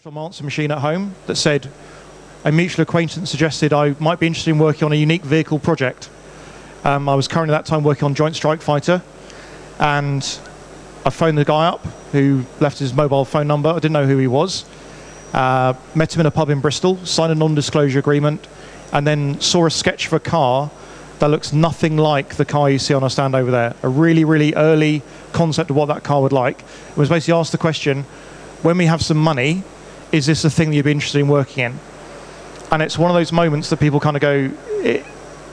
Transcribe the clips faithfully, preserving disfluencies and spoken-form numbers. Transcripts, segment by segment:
from Answer Machine at home that said a mutual acquaintance suggested I might be interested in working on a unique vehicle project. Um, I was currently at that time working on Joint Strike Fighter, and I phoned the guy up who left his mobile phone number. I didn't know who he was. Uh, met him in a pub in Bristol, signed a non-disclosure agreement, and then saw a sketch of a car that looks nothing like the car you see on our stand over there. A really, really early concept of what that car would like. It was basically asked the question, when we have some money, is this a thing that you'd be interested in working in? And it's one of those moments that people kind of go, it,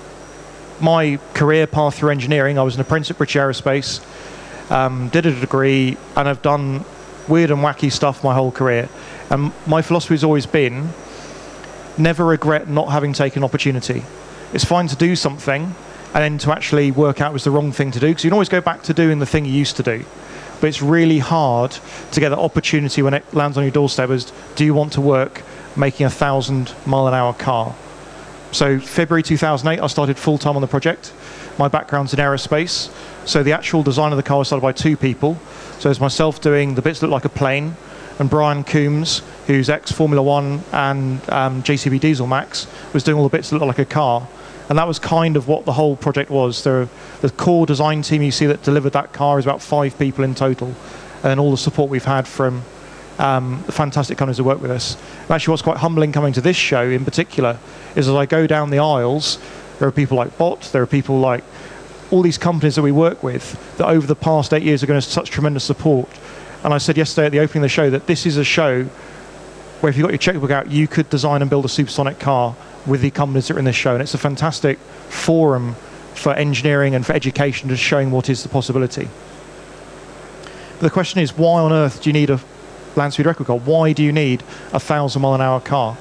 my career path through engineering, I was an apprentice at British Aerospace, um, did a degree, and I've done weird and wacky stuff my whole career. And my philosophy has always been, never regret not having taken opportunity. It's fine to do something, and then to actually work out it was the wrong thing to do, because you can always go back to doing the thing you used to do. But it's really hard to get that opportunity when it lands on your doorstep as, do you want to work making a thousand mile an hour car? So February two thousand eight, I started full-time on the project. My background's in aerospace. So the actual design of the car was started by two people. So it's myself doing the bits that look like a plane, and Brian Coombs, who's ex-Formula One and um, J C B Diesel Max, was doing all the bits that look like a car. And that was kind of what the whole project was. There, the core design team you see that delivered that car is about five people in total. And all the support we've had from um, the fantastic companies that work with us. And actually what's quite humbling coming to this show in particular is as I go down the aisles, there are people like Bot, there are people like all these companies that we work with that over the past eight years are going to such tremendous support. And I said yesterday at the opening of the show that this is a show where if you've got your checkbook out, you could design and build a supersonic car with the companies that are in this show. And it's a fantastic forum for engineering and for education, just showing what is the possibility. But the question is, why on earth do you need a land speed record car? Why do you need a thousand mile an hour car?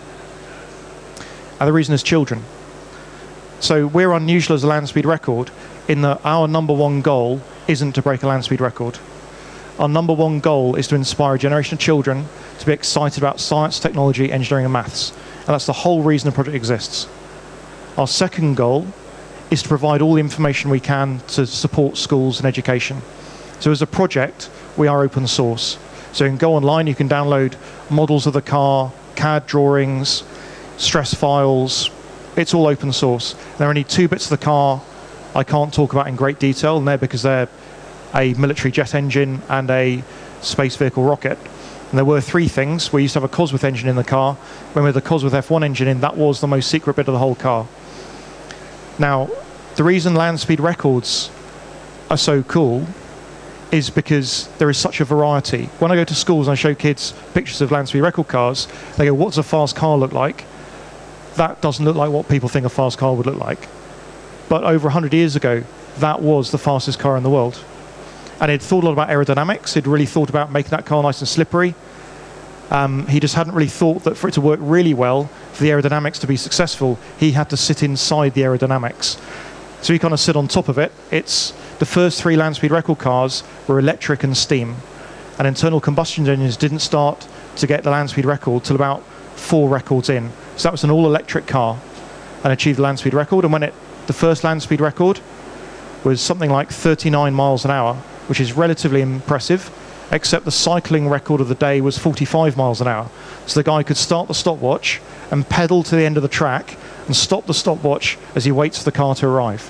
And the reason is children. So we're unusual as a land speed record in that our number one goal isn't to break a land speed record. Our number one goal is to inspire a generation of children to be excited about science, technology, engineering and maths. And that's the whole reason the project exists. Our second goal is to provide all the information we can to support schools and education. So as a project, we are open source. So you can go online, you can download models of the car, C A D drawings, stress files. It's all open source. There are only two bits of the car I can't talk about in great detail, and they're because they're a military jet engine and a space vehicle rocket. And there were three things. We used to have a Cosworth engine in the car. When we had the Cosworth F one engine in, that was the most secret bit of the whole car. Now, the reason land speed records are so cool is because there is such a variety. When I go to schools and I show kids pictures of land speed record cars, they go, what does a fast car look like? That doesn't look like what people think a fast car would look like. But over one hundred years ago, that was the fastest car in the world. And he'd thought a lot about aerodynamics. He'd really thought about making that car nice and slippery. Um, he just hadn't really thought that for it to work really well, for the aerodynamics to be successful, he had to sit inside the aerodynamics. So he kind of sit on top of it. It's the first three land speed record cars were electric and steam. And internal combustion engines didn't start to get the land speed record till about four records in. So that was an all-electric car and achieved the land speed record. And when it, the first land speed record was something like thirty-nine miles an hour, which is relatively impressive, except the cycling record of the day was forty-five miles an hour. So the guy could start the stopwatch and pedal to the end of the track and stop the stopwatch as he waits for the car to arrive.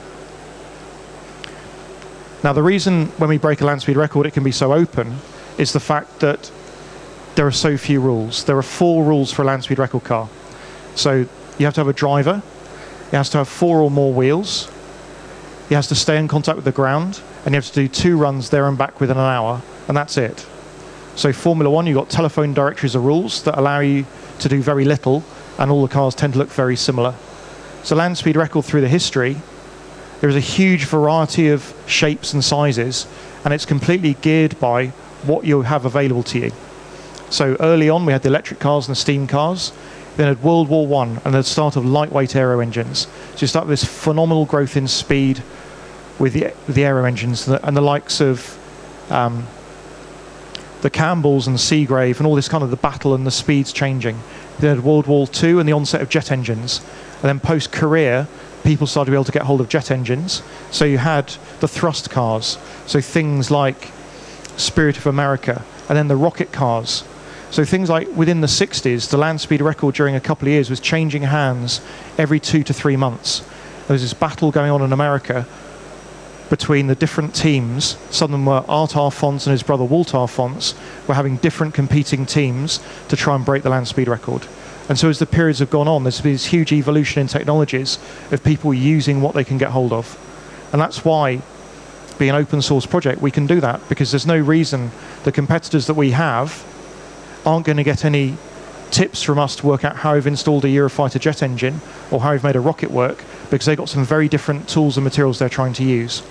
Now, the reason when we break a land speed record it can be so open is the fact that there are so few rules. There are four rules for a land speed record car. So you have to have a driver, it has to have four or more wheels, he has to stay in contact with the ground, and you have to do two runs there and back within an hour, and that's it. So Formula One, you've got telephone directories of rules that allow you to do very little, and all the cars tend to look very similar. So land speed record through the history, there is a huge variety of shapes and sizes, and it's completely geared by what you have available to you. So early on, we had the electric cars and the steam cars. Then had World War One and the start of lightweight aero engines. So you start with this phenomenal growth in speed with the, the aero engines and the, and the likes of um, the Campbells and Seagrave and all this kind of the battle and the speeds changing. Then had World War Two and the onset of jet engines. And then post-Korea, people started to be able to get hold of jet engines. So you had the thrust cars. So things like Spirit of America. And then the rocket cars. So things like within the sixties, the land speed record during a couple of years was changing hands every two to three months. There was this battle going on in America between the different teams. Some of them were Art Arfons and his brother Walt Arfons were having different competing teams to try and break the land speed record. And so as the periods have gone on, there's been this huge evolution in technologies of people using what they can get hold of. And that's why, being an open source project, we can do that, because there's no reason the competitors that we have aren't going to get any tips from us to work out how we've installed a Eurofighter jet engine or how we've made a rocket work, because they've got some very different tools and materials they're trying to use.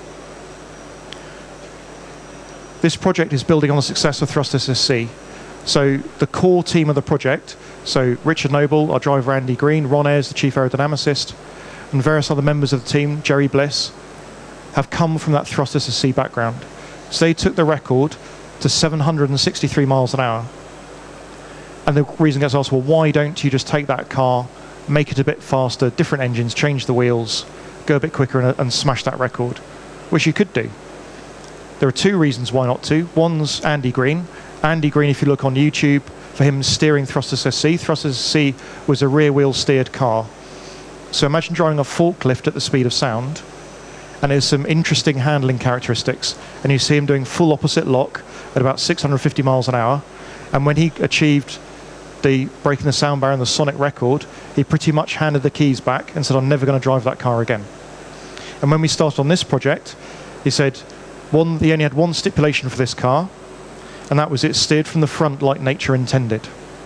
This project is building on the success of Thrust S S C. So the core team of the project, so Richard Noble, our driver Andy Green, Ron Ayres, the chief aerodynamicist, and various other members of the team, Jerry Bliss, have come from that Thrust S S C background. So they took the record to seven hundred sixty-three miles an hour. And the reason gets asked, well, why don't you just take that car, make it a bit faster, different engines, change the wheels, go a bit quicker and, and smash that record? Which you could do. There are two reasons why not to. One's Andy Green. Andy Green, if you look on YouTube, for him steering Thrust S S C, Thrust S S C was a rear wheel steered car. So imagine driving a forklift at the speed of sound, and there's some interesting handling characteristics. And you see him doing full opposite lock at about six hundred fifty miles an hour. And when he achieved the breaking the sound barrier and the sonic record, he pretty much handed the keys back and said, I'm never going to drive that car again. And when we started on this project, he said, one, he only had one stipulation for this car, and that was it steered from the front like nature intended.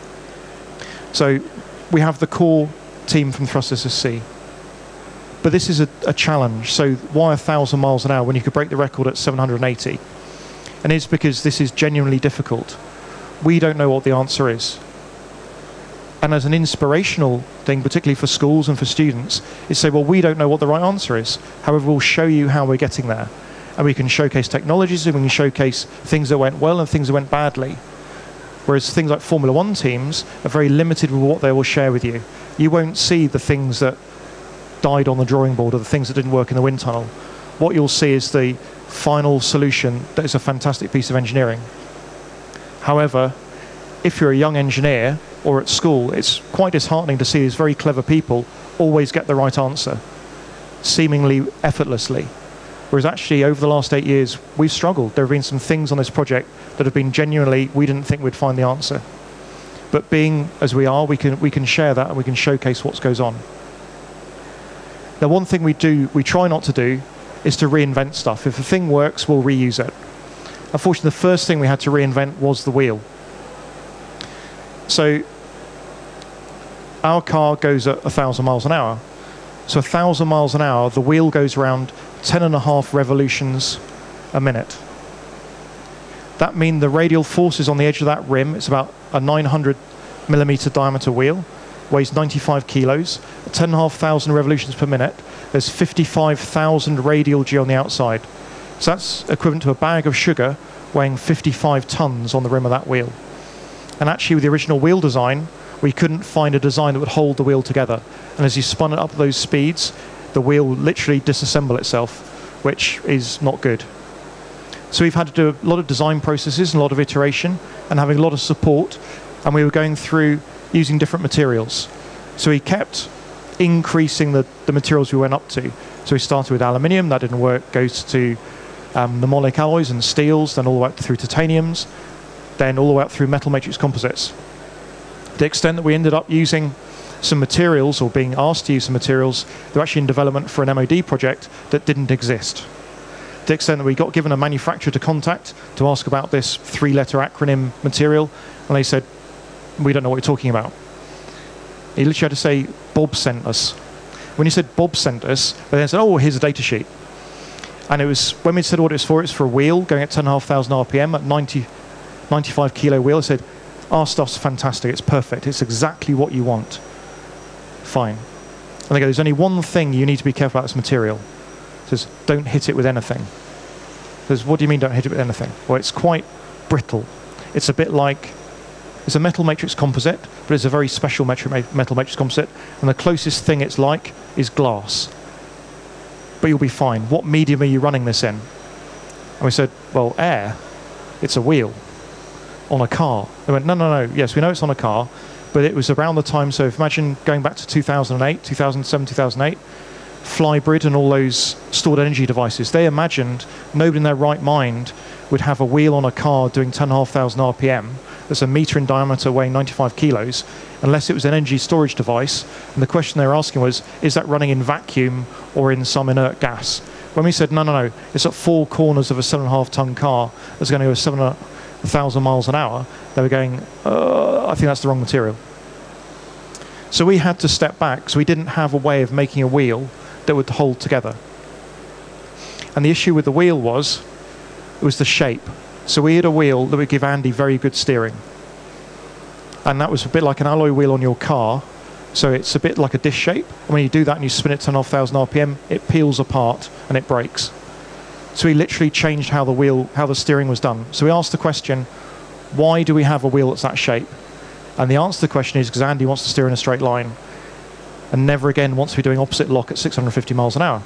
So we have the core team from Thrust S S C. But this is a, a challenge. So why a thousand miles an hour when you could break the record at seven hundred eighty? And it's because this is genuinely difficult. We don't know what the answer is. And as an inspirational thing, particularly for schools and for students, is say, well, we don't know what the right answer is. However, we'll show you how we're getting there. And we can showcase technologies, and we can showcase things that went well and things that went badly. Whereas things like Formula One teams are very limited with what they will share with you. You won't see the things that died on the drawing board or the things that didn't work in the wind tunnel. What you'll see is the final solution that is a fantastic piece of engineering. However, if you're a young engineer or at school, it's quite disheartening to see these very clever people always get the right answer, seemingly effortlessly. Whereas actually, over the last eight years, we've struggled. There have been some things on this project that have been genuinely, we didn't think we'd find the answer. But being as we are, we can, we can share that and we can showcase what goes on. Now, one thing we do, we try not to do, is to reinvent stuff. If a thing works, we'll reuse it. Unfortunately, the first thing we had to reinvent was the wheel. So our car goes at one thousand miles an hour. So one thousand miles an hour, the wheel goes around ten and a half revolutions a minute. That means the radial forces on the edge of that rim, it's about a nine hundred millimeter diameter wheel, weighs ninety-five kilos, ten and a half thousand revolutions per minute. There's fifty-five thousand radial G on the outside. So that's equivalent to a bag of sugar weighing fifty-five tons on the rim of that wheel. And actually, with the original wheel design, we couldn't find a design that would hold the wheel together. And as you spun it up at those speeds, the wheel will literally disassemble itself, which is not good. So we've had to do a lot of design processes and a lot of iteration and having a lot of support. And we were going through using different materials. So we kept increasing the, the materials we went up to. So we started with aluminium, that didn't work, goes to um, pneumonic alloys and steels, then all the way up through titaniums, then all the way up through metal matrix composites. To the extent that we ended up using some materials, or being asked to use some materials, that were actually in development for an M O D project that didn't exist. To the extent that we got given a manufacturer to contact to ask about this three-letter acronym material, and they said, we don't know what you're talking about. He literally had to say, Bob sent us. When he said Bob sent us, they then said, oh, here's a data sheet. And it was, when we said what it was for, it's for a wheel going at ten and a half thousand R P M at ninety, ninety-five kilo wheel. I said, our stuff's fantastic, it's perfect, it's exactly what you want. Fine. And they go, there's only one thing you need to be careful about this material. It says, don't hit it with anything. It says, what do you mean don't hit it with anything? Well, it's quite brittle. It's a bit like, it's a metal matrix composite, but it's a very special metal matrix composite, and the closest thing it's like is glass. But you'll be fine. What medium are you running this in? And we said, well, air. It's a wheel. on a car. They went, no, no, no, yes, we know it's on a car, but it was around the time, so if imagine going back to two thousand eight, two thousand seven, two thousand eight, Flybrid and all those stored energy devices, they imagined nobody in their right mind would have a wheel on a car doing ten thousand five hundred R P M that's a meter in diameter weighing ninety-five kilos, unless it was an energy storage device. And the question they were asking was, is that running in vacuum or in some inert gas? When we said, no, no, no, it's at four corners of a seven and a half ton car that's going to go seven thousand miles an hour, they were going, uh, I think that's the wrong material. So we had to step back, so we didn't have a way of making a wheel that would hold together. And the issue with the wheel was, it was the shape. So we had a wheel that would give Andy very good steering. And that was a bit like an alloy wheel on your car. So it's a bit like a disc shape. And when you do that and you spin it ten thousand five hundred R P M, it peels apart and it breaks. So we literally changed how the wheel, how the steering was done. So we asked the question, why do we have a wheel that's that shape? And the answer to the question is because Andy wants to steer in a straight line and never again wants to be doing opposite lock at six hundred fifty miles an hour.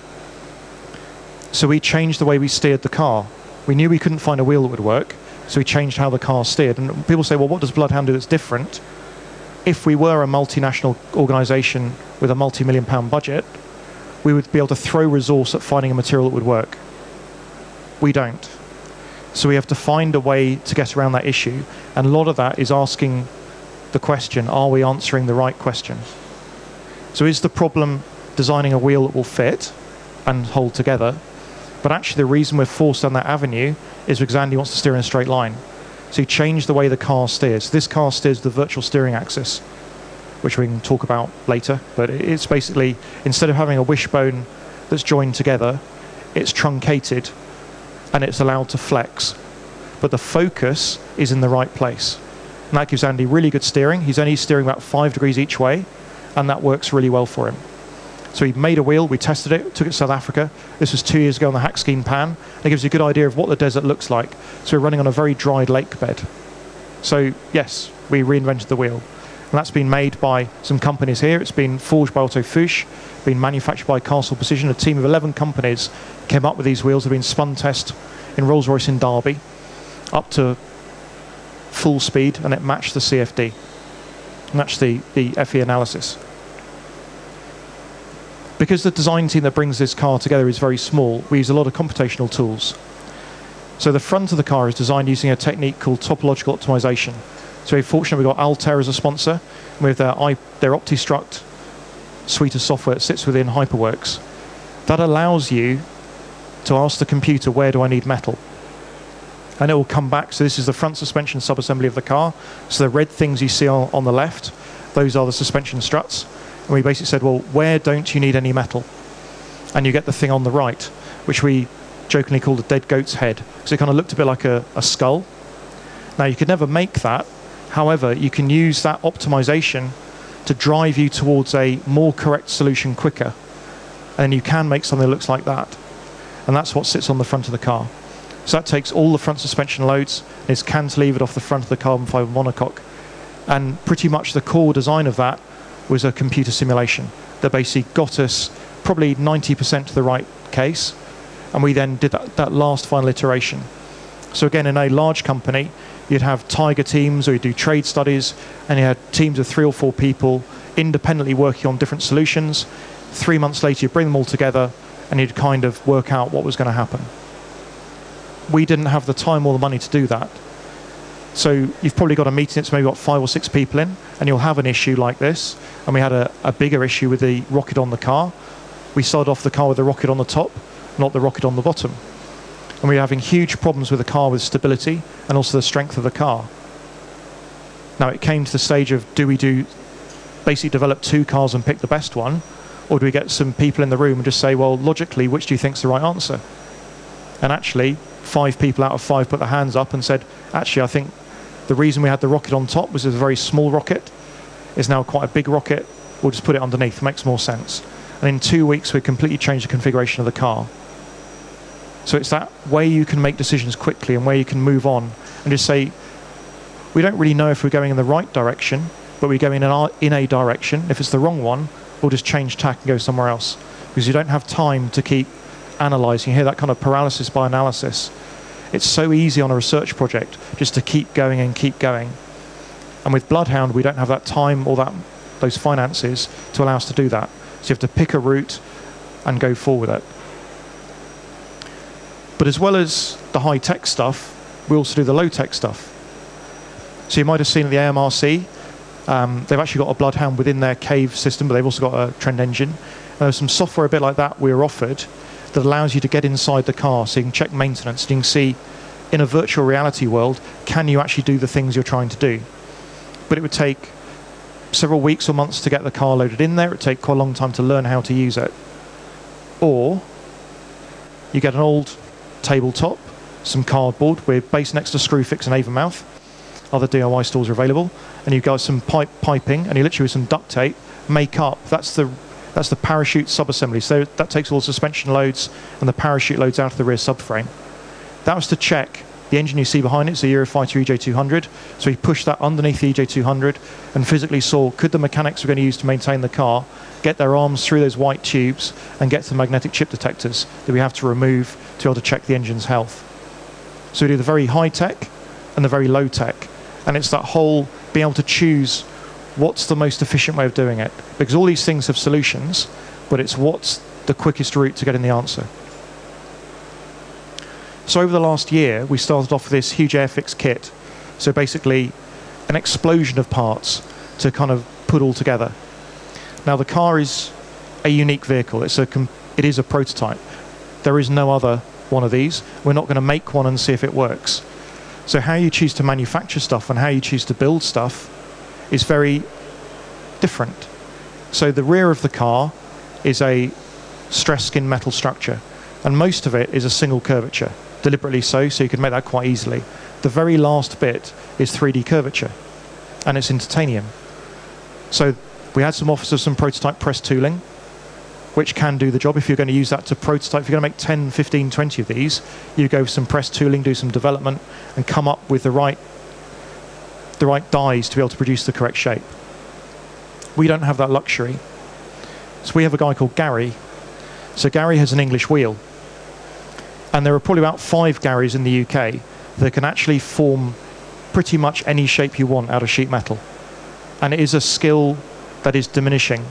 So we changed the way we steered the car. We knew we couldn't find a wheel that would work, so we changed how the car steered. And people say, well, what does Bloodhound do that's different? If we were a multinational organisation with a multi-million pound budget, we would be able to throw resource at finding a material that would work. We don't. So we have to find a way to get around that issue. And a lot of that is asking the question, are we answering the right question? So is the problem designing a wheel that will fit and hold together? But actually the reason we're forced down that avenue is because Andy wants to steer in a straight line. So he changed the way the car steers. This car steers the virtual steering axis, which we can talk about later. But it's basically, instead of having a wishbone that's joined together, it's truncated and it's allowed to flex. But the focus is in the right place. And that gives Andy really good steering. He's only steering about five degrees each way, and that works really well for him. So he made a wheel, we tested it, took it to South Africa. This was two years ago on the Hakskeen Pan. It gives you a good idea of what the desert looks like. So we're running on a very dry lake bed. So yes, we reinvented the wheel. And that's been made by some companies here. It's been forged by Otto Fuchs, been manufactured by Castle Precision. A team of eleven companies came up with these wheels. They've been spun test in Rolls-Royce in Derby, up to full speed, and it matched the C F D, matched the, the F E analysis. Because the design team that brings this car together is very small, we use a lot of computational tools. So the front of the car is designed using a technique called topological optimization. So we're fortunate we've got Altair as a sponsor, with their, their OptiStruct suite of software that sits within HyperWorks. That allows you to ask the computer, where do I need metal? And it will come back. So this is the front suspension subassembly of the car. So the red things you see on, on the left, those are the suspension struts. And we basically said, well, where don't you need any metal? And you get the thing on the right, which we jokingly called a dead goat's head. So it kind of looked a bit like a, a skull. Now, you could never make that. However, you can use that optimization to drive you towards a more correct solution quicker. And you can make something that looks like that. And that's what sits on the front of the car. So that takes all the front suspension loads, and is cantilevered off the front of the carbon fiber monocoque. And pretty much the core design of that was a computer simulation that basically got us probably ninety percent to the right case, and we then did that, that last final iteration. So again, in a large company, you'd have Tiger teams, or you'd do trade studies, and you had teams of three or four people independently working on different solutions. Three months later, you bring them all together, and you'd kind of work out what was going to happen. We didn't have the time or the money to do that. So you've probably got a meeting that's maybe got five or six people in, and you'll have an issue like this. And we had a, a bigger issue with the rocket on the car. We started off the car with the rocket on the top, not the rocket on the bottom. And we were having huge problems with the car with stability and also the strength of the car. Now it came to the stage of, do we do basically develop two cars and pick the best one, or do we get some people in the room and just say, well, logically, which do you think's the right answer? And actually, five people out of five put their hands up and said, actually, I think the reason we had the rocket on top was it was a very small rocket. It's now quite a big rocket. We'll just put it underneath. It makes more sense. And in two weeks, we completely changed the configuration of the car. So it's that way you can make decisions quickly and where you can move on and just say, we don't really know if we're going in the right direction, but we're going in, our, in a direction. If it's the wrong one, we'll just change tack and go somewhere else. Because you don't have time to keep analysing. You hear that kind of paralysis by analysis. It's so easy on a research project just to keep going and keep going. And with Bloodhound, we don't have that time or that those finances to allow us to do that. So you have to pick a route and go forward with it. But as well as the high-tech stuff, we also do the low-tech stuff. So you might have seen at the A M R C, um, they've actually got a Bloodhound within their Cave system, but they've also got a Trend engine. And there's some software a bit like that we were offered that allows you to get inside the car so you can check maintenance. You can see, in a virtual reality world, can you actually do the things you're trying to do? But it would take several weeks or months to get the car loaded in there. It would take quite a long time to learn how to use it. Or you get an old tabletop, some cardboard. We're based next to Screwfix and Avonmouth. Other D I Y stores are available. And you've got some pipe piping, and you literally with some duct tape make up. That's the that's the parachute subassembly. So that takes all the suspension loads and the parachute loads out of the rear subframe. That was to check the engine you see behind it. It's a Eurofighter E J two hundred. So we pushed that underneath the E J two hundred and physically saw could the mechanics we're going to use to maintain the car get their arms through those white tubes and get to the magnetic chip detectors that we have to remove to be able to check the engine's health. So we do the very high tech and the very low tech. And it's that whole being able to choose what's the most efficient way of doing it. Because all these things have solutions, but it's what's the quickest route to getting the answer. So over the last year, we started off with this huge Airfix kit. So basically, an explosion of parts to kind of put all together. Now, the car is a unique vehicle. It's a, it is a prototype. There is no other one of these. We're not going to make one and see if it works. So how you choose to manufacture stuff and how you choose to build stuff is very different. So the rear of the car is a stress skin metal structure, and most of it is a single curvature, deliberately so, so you can make that quite easily. The very last bit is three D curvature, and it's in titanium. So we had some offers of some prototype press tooling, which can do the job if you're going to use that to prototype. If you're going to make ten, fifteen, twenty of these, you go for some press tooling, do some development, and come up with the right, the right dies to be able to produce the correct shape. We don't have that luxury. So we have a guy called Gary. So Gary has an English wheel. And there are probably about five Garys in the U K that can actually form pretty much any shape you want out of sheet metal. And it is a skill that is diminishing.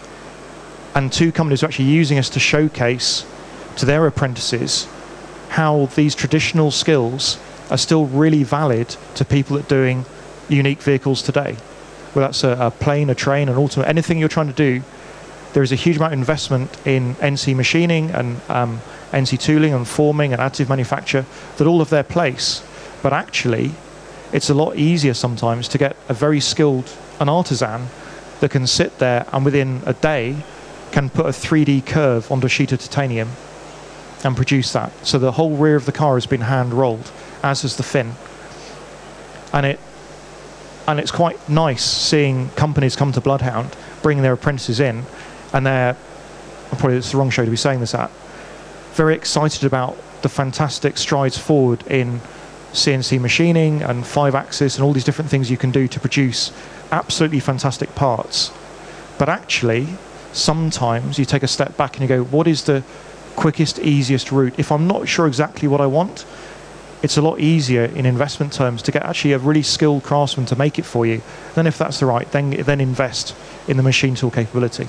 And two companies are actually using us to showcase to their apprentices how these traditional skills are still really valid to people that are doing unique vehicles today. Whether that's a, a plane, a train, an automobile, anything you're trying to do, there is a huge amount of investment in N C machining and um, N C tooling and forming and additive manufacture that all have their place. But actually, it's a lot easier sometimes to get a very skilled, an artisan that can sit there and within a day can put a three D curve onto a sheet of titanium and produce that. So the whole rear of the car has been hand rolled, as has the fin. And it and it's quite nice seeing companies come to Bloodhound, bring their apprentices in, and they're, probably it's the wrong show to be saying this at, very excited about the fantastic strides forward in C N C machining and five axis and all these different things you can do to produce absolutely fantastic parts. But actually, sometimes you take a step back and you go, what is the quickest, easiest route? If I'm not sure exactly what I want, it's a lot easier in investment terms to get actually a really skilled craftsman to make it for you. Then if that's the right, then, then invest in the machine tool capability.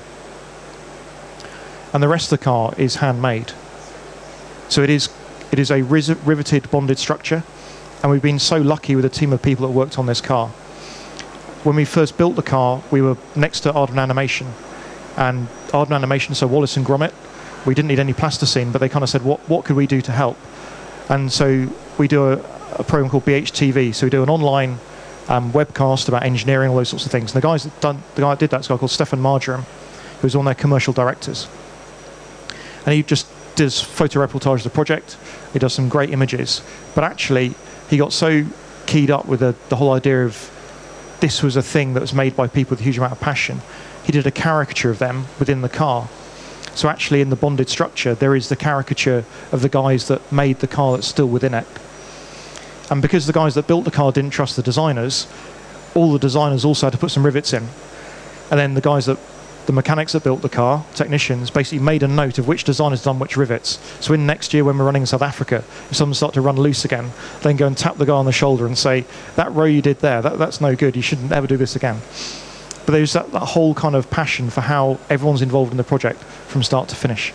And the rest of the car is handmade. So it is, it is a riveted, bonded structure. And we've been so lucky with a team of people that worked on this car. When we first built the car, we were next to Arden Animation. And Arden Animation, so Wallace and Gromit, we didn't need any plasticine, but they kind of said, what, what could we do to help? And so we do a, a program called B H T V. So we do an online um, webcast about engineering, all those sorts of things. And the, guys that done, the guy that did that is a guy called Stefan Marjoram, who was one of their commercial directors. And he just does photo reportage of the project. He does some great images. But actually, he got so keyed up with the, the whole idea of this was a thing that was made by people with a huge amount of passion. He did a caricature of them within the car. So actually in the bonded structure, there is the caricature of the guys that made the car that's still within it. And because the guys that built the car didn't trust the designers, all the designers also had to put some rivets in. And then the guys that the mechanics that built the car, technicians, basically made a note of which designers done which rivets. So in next year when we're running in South Africa, if someone starts to run loose again, then go and tap the guy on the shoulder and say, that row you did there, that, that's no good, you shouldn't ever do this again. But there's that, that whole kind of passion for how everyone's involved in the project from start to finish.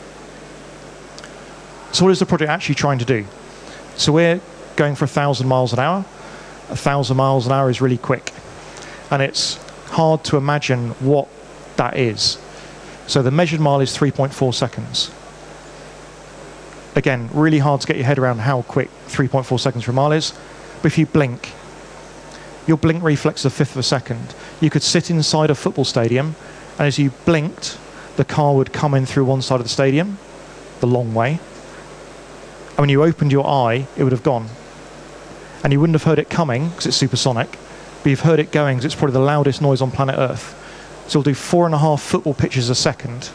So what is the project actually trying to do? So we're going for a thousand miles an hour. A thousand miles an hour is really quick. And it's hard to imagine what that is. So the measured mile is three point four seconds. Again, really hard to get your head around how quick three point four seconds per mile is. But if you blink, your blink reflex is a fifth of a second. You could sit inside a football stadium, and as you blinked, the car would come in through one side of the stadium, the long way. And when you opened your eye, it would have gone. And you wouldn't have heard it coming, because it's supersonic, but you've heard it going, because it's probably the loudest noise on planet Earth. So it'll do four and a half football pitches a second.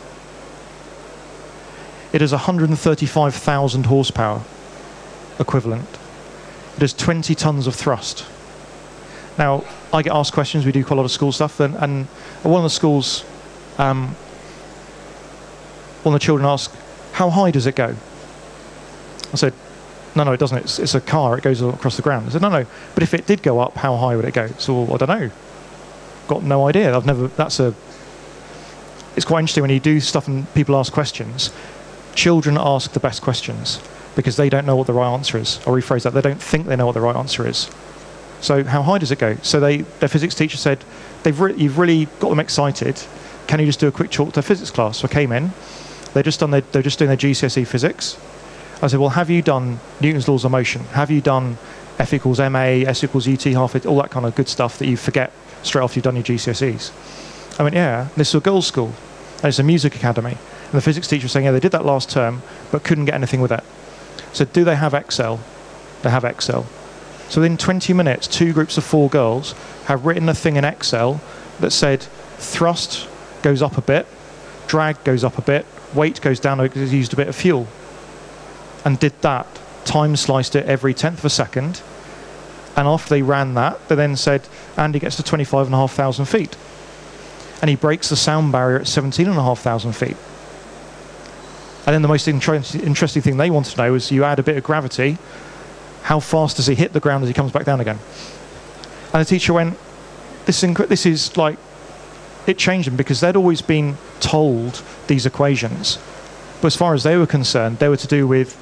It is one hundred thirty-five thousand horsepower equivalent. It has twenty tons of thrust. Now, I get asked questions, we do quite a lot of school stuff, and, and one of the schools, um, one of the children asked, how high does it go? I said, no, no, it doesn't. It's, it's a car. It goes across the ground. I said, no, no. But if it did go up, how high would it go? So, well, I don't know. Got no idea. I've never, that's a, it's quite interesting when you do stuff and people ask questions. Children ask the best questions because they don't know what the right answer is. I'll rephrase that. They don't think they know what the right answer is. So how high does it go? So they, their physics teacher said, They've re you've really got them excited. Can you just do a quick talk to their physics class? So I came in. They're just, done their, they're just doing their G C S E physics. I said, well, have you done Newton's laws of motion? Have you done F equals ma, S equals ut half, it, all that kind of good stuff that you forget straight after you've done your G C S Es? I went, yeah. And this is a girls' school. And it's a music academy. And the physics teacher was saying, yeah, they did that last term, but couldn't get anything with it. So do they have Excel? They have Excel. So within twenty minutes, two groups of four girls have written a thing in Excel that said thrust goes up a bit, drag goes up a bit, weight goes down because you used a bit of fuel. And did that, time sliced it every tenth of a second. And after they ran that, they then said, Andy gets to twenty-five and a half thousand feet. And he breaks the sound barrier at seventeen and a half thousand feet. And then the most inter interesting thing they wanted to know is you add a bit of gravity, how fast does he hit the ground as he comes back down again? And the teacher went, this, this is like, it changed them because they'd always been told these equations. But as far as they were concerned, they were to do with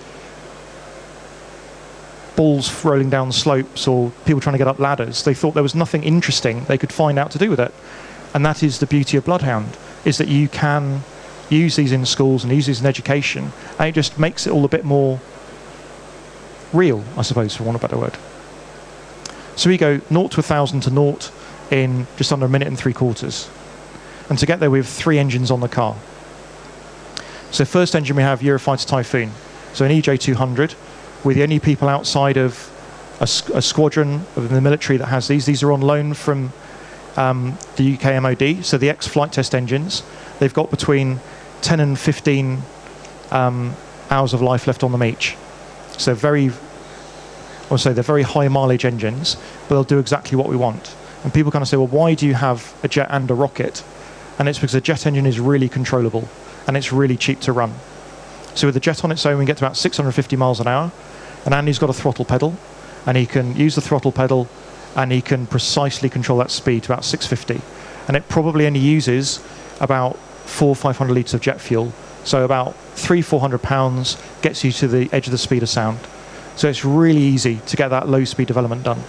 balls rolling down slopes or people trying to get up ladders. They thought there was nothing interesting they could find out to do with it. And that is the beauty of Bloodhound, is that you can use these in schools and use these in education, and it just makes it all a bit more real, I suppose, for want of a better word. So we go naught to one thousand to naught in just under a minute and three quarters. And to get there, we have three engines on the car. So first engine we have Eurofighter Typhoon. So an E J two hundred. We're the only people outside of a, a squadron of the military that has these. These are on loan from um, the U K M O D. So the ex-flight test engines, they've got between ten and fifteen um, hours of life left on them each. So very, I want to say they're very high mileage engines, but they'll do exactly what we want. And people kind of say, well, why do you have a jet and a rocket? And it's because a jet engine is really controllable and it's really cheap to run. So with the jet on its own, we get to about six hundred fifty miles an hour. And Andy's got a throttle pedal, and he can use the throttle pedal, and he can precisely control that speed to about six fifty. And it probably only uses about four, five hundred litres of jet fuel. So about three, four hundred pounds gets you to the edge of the speed of sound. So it's really easy to get that low speed development done.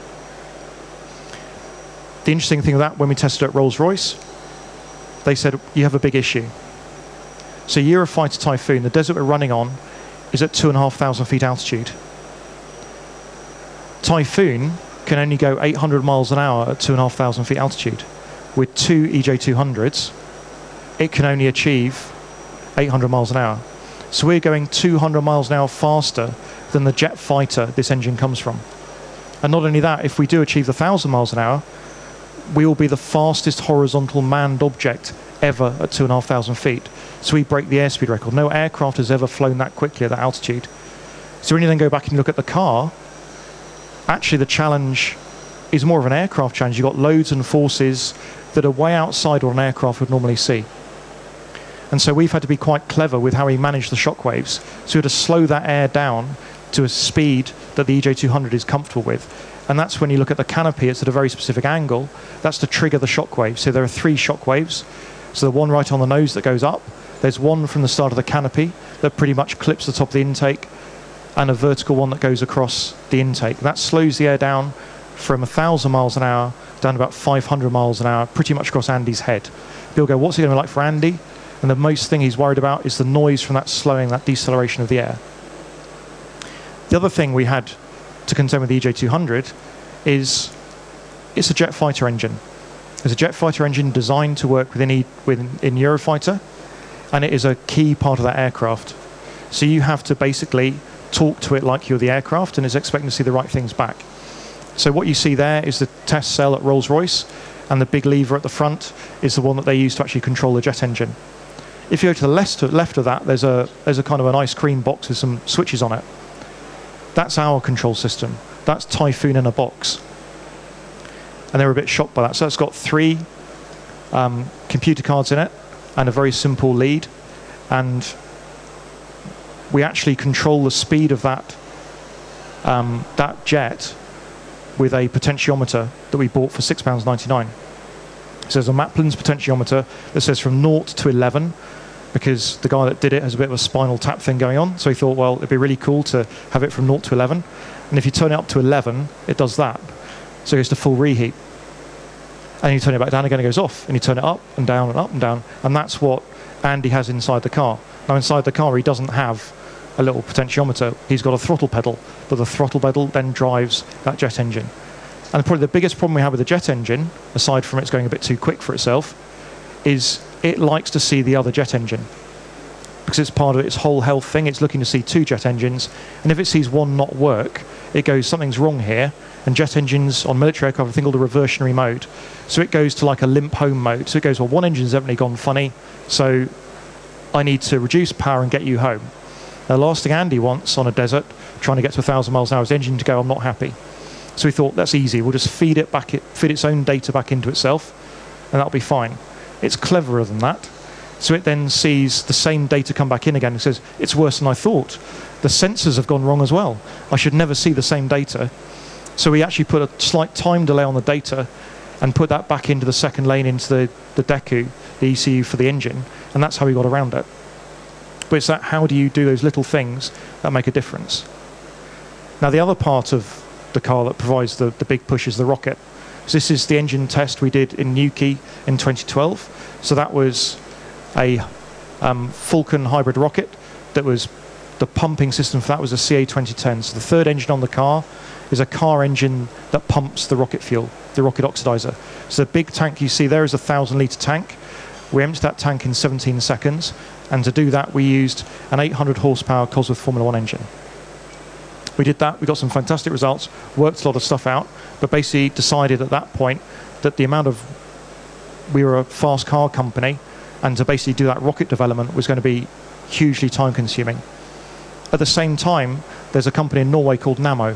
The interesting thing with that, when we tested at Rolls-Royce, they said, you have a big issue. So Eurofighter Typhoon, the desert we're running on, is at two and a half thousand feet altitude. Typhoon can only go eight hundred miles an hour at two and a half thousand feet altitude. With two E J two hundreds, it can only achieve eight hundred miles an hour. So we're going two hundred miles an hour faster than the jet fighter this engine comes from. And not only that, if we do achieve the one thousand miles an hour, we will be the fastest horizontal manned object ever at two and a half thousand feet. So we break the airspeed record. No aircraft has ever flown that quickly at that altitude. So when you then go back and look at the car, actually the challenge is more of an aircraft challenge. You've got loads and forces that are way outside what an aircraft would normally see. And so we've had to be quite clever with how we manage the shock waves. So we had to slow that air down to a speed that the E J two hundred is comfortable with. And that's when you look at the canopy, it's at a very specific angle. That's to trigger the shock wave. So there are three shock waves. So the one right on the nose that goes up, there's one from the start of the canopy that pretty much clips the top of the intake, and a vertical one that goes across the intake. And that slows the air down from one thousand miles an hour down to about five hundred miles an hour, pretty much across Andy's head. People go, what's it going to be like for Andy? And the most thing he's worried about is the noise from that slowing, that deceleration of the air. The other thing we had to contend with the E J two hundred is it's a jet fighter engine. It's a jet fighter engine designed to work within, e, within in Eurofighter, and it is a key part of that aircraft. So you have to basically talk to it like you're the aircraft, and it's expecting to see the right things back. So what you see there is the test cell at Rolls-Royce, and the big lever at the front is the one that they use to actually control the jet engine. If you go to the left, left of that, there's a, there's a kind of an ice cream box with some switches on it. That's our control system. That's Typhoon in a box. And they were a bit shocked by that. So it's got three um, computer cards in it and a very simple lead. And we actually control the speed of that, um, that jet with a potentiometer that we bought for six pounds ninety-nine. So there's a Maplin's potentiometer that says from zero to eleven, because the guy that did it has a bit of a spinal tap thing going on. So he thought, well, it'd be really cool to have it from zero to eleven. And if you turn it up to eleven, it does that. So it goes to full reheat. And you turn it back down again, it goes off. And you turn it up and down and up and down. And that's what Andy has inside the car. Now, inside the car, he doesn't have a little potentiometer. He's got a throttle pedal, but the throttle pedal then drives that jet engine. And probably the biggest problem we have with the jet engine, aside from it's going a bit too quick for itself, is it likes to see the other jet engine. Because it's part of its whole health thing, it's looking to see two jet engines, and if it sees one not work, it goes, something's wrong here, and jet engines on military aircraft have a thing called a reversionary mode. So it goes to like a limp home mode. So it goes, well, one engine's evidently gone funny, so I need to reduce power and get you home. The last thing Andy wants on a desert, trying to get to one thousand miles an hour, is the engine to go, I'm not happy. So we thought, that's easy, we'll just feed it back, it, feed its own data back into itself, and that'll be fine. It's cleverer than that. So it then sees the same data come back in again and says, it's worse than I thought. The sensors have gone wrong as well. I should never see the same data. So we actually put a slight time delay on the data and put that back into the second lane into the, the D E C U, the E C U for the engine, and that's how we got around it. But it's that, how do you do those little things that make a difference? Now, the other part of the car that provides the, the big push is the rocket. So this is the engine test we did in Newquay in twenty twelve. So that was a um, Falcon hybrid rocket. That was the pumping system for that was a C A twenty ten. So the third engine on the car is a car engine that pumps the rocket fuel, the rocket oxidizer. So the big tank you see there is a thousand litre tank. We emptied that tank in seventeen seconds, and to do that we used an eight hundred horsepower Cosworth Formula One engine. We did that, we got some fantastic results, worked a lot of stuff out, but basically decided at that point that the amount of, we were a fast car company, and to basically do that rocket development was going to be hugely time consuming. At the same time, there's a company in Norway called Nammo.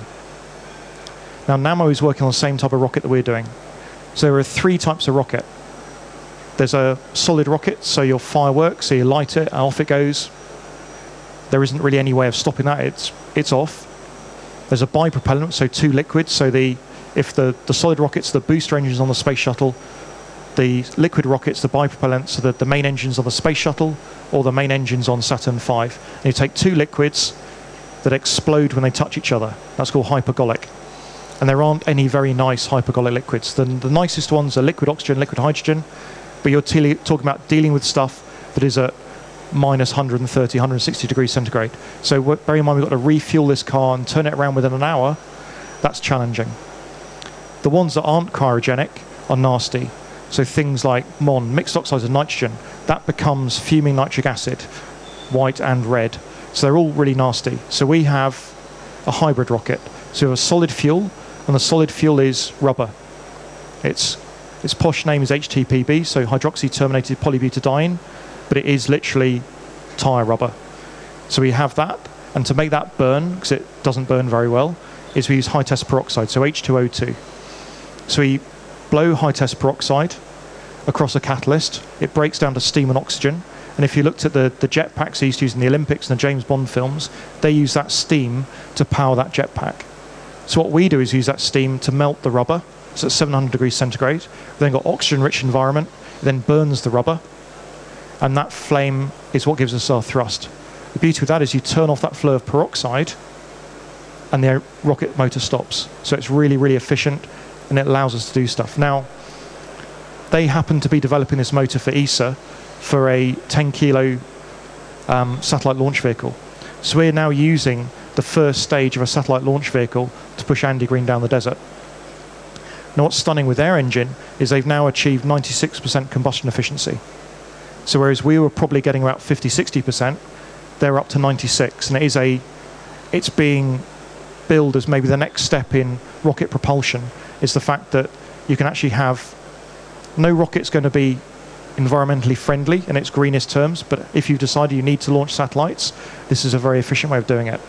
Now Nammo is working on the same type of rocket that we're doing. So there are three types of rocket. There's a solid rocket, so your fireworks, so you light it, and off it goes. There isn't really any way of stopping that, it's, it's off. There's a bipropellant, so two liquids, so the, if the, the solid rocket's the booster engines on the space shuttle, the liquid rockets, the bipropellant, so that the main engines on the space shuttle, or the main engines on Saturn five. And you take two liquids that explode when they touch each other. That's called hypergolic. And there aren't any very nice hypergolic liquids. The, the nicest ones are liquid oxygen, liquid hydrogen, but you're talking about dealing with stuff that is at minus one hundred thirty, one hundred sixty degrees centigrade. So bear in mind, we've got to refuel this car and turn it around within an hour. That's challenging. The ones that aren't cryogenic are nasty. So things like M O N, mixed oxides of nitrogen, that becomes fuming nitric acid, white and red. So they're all really nasty. So we have a hybrid rocket. So we have a solid fuel, and the solid fuel is rubber. Its, its posh name is H T P B, so hydroxy-terminated polybutadiene, but it is literally tyre rubber. So we have that, and to make that burn, because it doesn't burn very well, is we use high test peroxide, so H two O two. So we blow high test peroxide across a catalyst, it breaks down to steam and oxygen, And if you looked at the, the jetpacks they used to use in the Olympics and the James Bond films, they use that steam to power that jetpack. So what we do is use that steam to melt the rubber. So it's seven hundred degrees centigrade. We've then got oxygen-rich environment. It then burns the rubber. And that flame is what gives us our thrust. The beauty of that is you turn off that flow of peroxide and the rocket motor stops. So it's really, really efficient and it allows us to do stuff. Now, they happen to be developing this motor for E S A for a ten kilo um, satellite launch vehicle. So we're now using the first stage of a satellite launch vehicle to push Andy Green down the desert. Now what's stunning with their engine is they've now achieved ninety-six percent combustion efficiency. So whereas we were probably getting about fifty, sixty percent, they're up to ninety-six, and it is a, it's being billed as maybe the next step in rocket propulsion, is the fact that you can actually have, no rocket's going to be environmentally friendly in its greenest terms, but if you've decided you need to launch satellites, this is a very efficient way of doing it.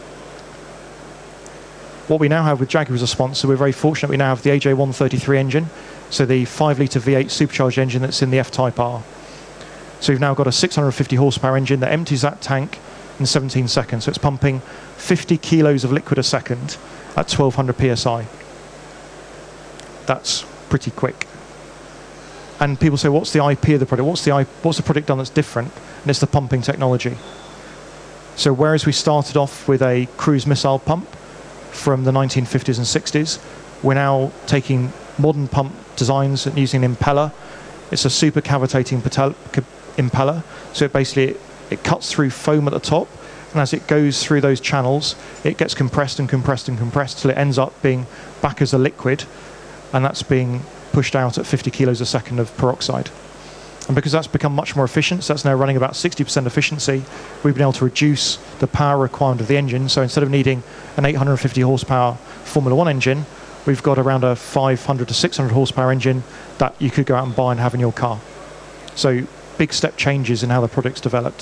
What we now have with Jaguar as a sponsor, we're very fortunate we now have the A J one thirty-three engine, so the five litre V eight supercharged engine that's in the F-Type R. So we've now got a six hundred fifty horsepower engine that empties that tank in seventeen seconds. So it's pumping fifty kilos of liquid a second at twelve hundred P S I. That's pretty quick. And people say, what's the I P of the product? What's the, I what's the product done that's different? And it's the pumping technology. So whereas we started off with a cruise missile pump from the nineteen fifties and sixties, we're now taking modern pump designs and using an impeller. It's a super cavitating impeller, so it basically it, it cuts through foam at the top, and as it goes through those channels, it gets compressed and compressed and compressed till it ends up being back as a liquid, and that's being pushed out at fifty kilos a second of peroxide. And because that's become much more efficient, so that's now running about sixty percent efficiency, we've been able to reduce the power requirement of the engine. So instead of needing an eight hundred fifty horsepower Formula One engine, we've got around a five hundred to six hundred horsepower engine that you could go out and buy and have in your car. So big step changes in how the product's developed.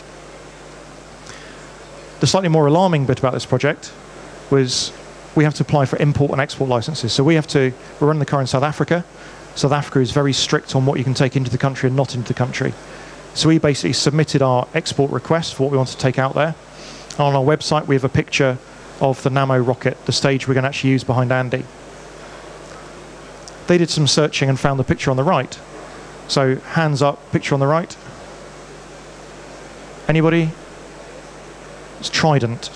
The slightly more alarming bit about this project was we have to apply for import and export licenses. So we have to, we're running the car in South Africa. South Africa is very strict on what you can take into the country and not into the country. So we basically submitted our export request for what we want to take out there. And on our website, we have a picture of the Namo rocket, the stage we're going to actually use behind Andy. They did some searching and found the picture on the right. So hands up, picture on the right. Anybody? It's Trident.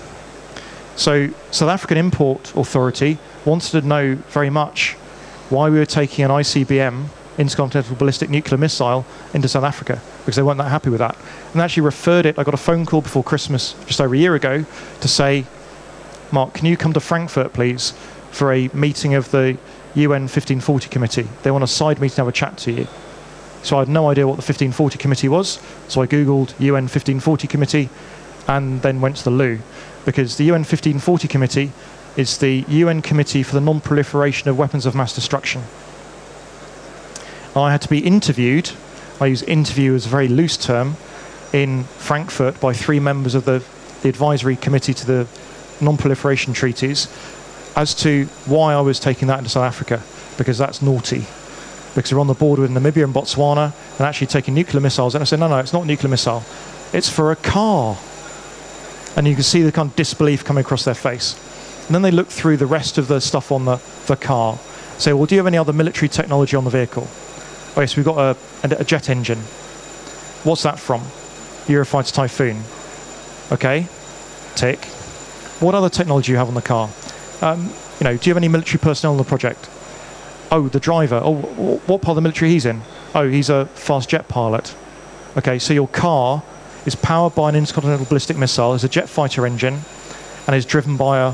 So South African Import Authority wanted to know very much why we were taking an I C B M, intercontinental ballistic nuclear missile, into South Africa, because they weren't that happy with that. And they actually referred it, I got a phone call before Christmas, just over a year ago, to say, Mark, can you come to Frankfurt, please, for a meeting of the U N fifteen forty committee? They want a side meeting to have a chat to you. So I had no idea what the fifteen forty committee was, so I Googled U N fifteen forty committee, and then went to the loo, because the U N fifteen forty committee is the U N Committee for the Non-Proliferation of Weapons of Mass Destruction. I had to be interviewed, I use interview as a very loose term, in Frankfurt by three members of the, the advisory committee to the non-proliferation treaties as to why I was taking that into South Africa, because that's naughty. Because we're on the border with Namibia and Botswana and actually taking nuclear missiles. And I said, no, no, it's not a nuclear missile. It's for a car. And you can see the kind of disbelief coming across their face. And then they look through the rest of the stuff on the, the car. Say, well, do you have any other military technology on the vehicle? Oh, yes, we've got a, a, a jet engine. What's that from? Eurofighter Typhoon. Okay, tick. What other technology do you have on the car? Um, you know, do you have any military personnel on the project? Oh, the driver. Oh, what part of the military he's in? Oh, he's a fast jet pilot. Okay, so your car is powered by an intercontinental ballistic missile, is a jet fighter engine, and is driven by a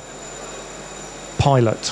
pilot.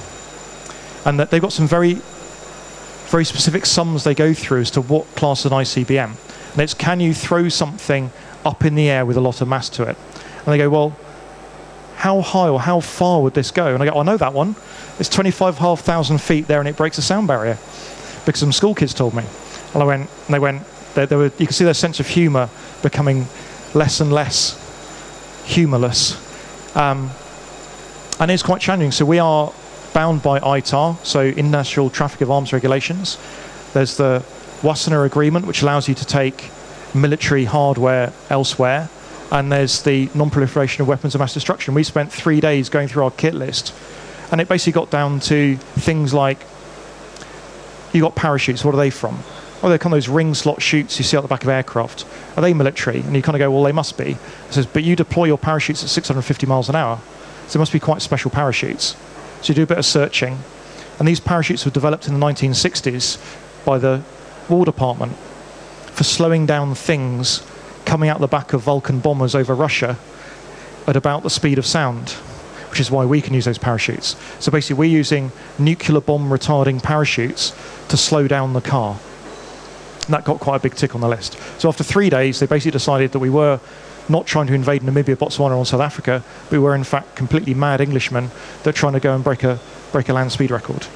And that they've got some very, very specific sums they go through as to what class an I C B M. And it's, can you throw something up in the air with a lot of mass to it? And they go, well, how high or how far would this go? And I go, oh, I know that one. It's twenty-five thousand feet there and it breaks the sound barrier, because some school kids told me. And I went, and they went, they, they were, you can see their sense of humour becoming less and less humourless. Um, and it's quite challenging. So we are bound by I T A R, so International Traffic of Arms Regulations. There's the Wassenaar Agreement, which allows you to take military hardware elsewhere, and there's the non-proliferation of weapons of mass destruction. We spent three days going through our kit list, and it basically got down to things like, you got parachutes, what are they from? Oh, they're kind of those ring slot chutes you see out the back of aircraft. Are they military? And you kind of go, well, they must be. It says, but you deploy your parachutes at six hundred fifty miles an hour, so they must be quite special parachutes. So you do a bit of searching, and these parachutes were developed in the nineteen sixties by the War Department for slowing down things coming out the back of Vulcan bombers over Russia at about the speed of sound, which is why we can use those parachutes. So basically we're using nuclear bomb retarding parachutes to slow down the car. And that got quite a big tick on the list. So after three days, they basically decided that we were not trying to invade Namibia, Botswana, or South Africa. We were in fact completely mad Englishmen that are trying to go and break a, break a land speed record.